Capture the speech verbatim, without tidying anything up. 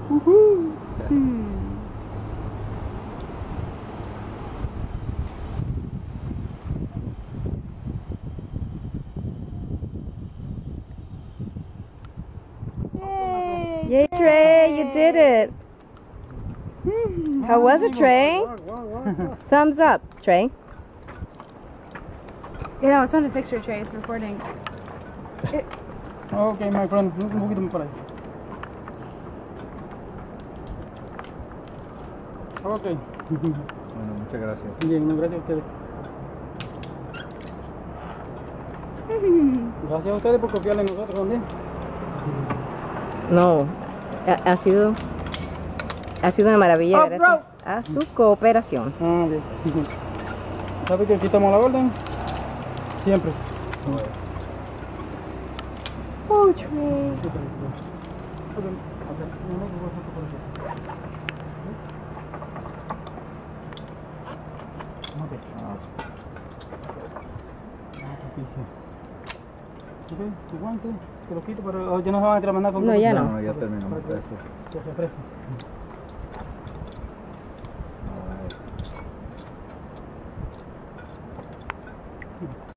Uh-huh. Hmm. Yay! Yay, Trey, you did it. How was it, Trey? Thumbs up, Trey. You know, it's not a picture, Trey, it's recording. It... Okay, my friend, un poquito más para ahí. Ok. Bueno, muchas gracias. Bien, no, gracias a ustedes. Gracias a ustedes por confiar en nosotros también. No, ha, ha sido ha sido una maravilla Oh, gracias a su cooperación. Ah, ok. ¿Sabes que aquí estamos a la orden? Siempre. Oh, Trey. Ok, tu guante, te lo quito, pero ya no se van a mandar con No, ya No, no. no, ya terminamos. Gracias. Te refresco.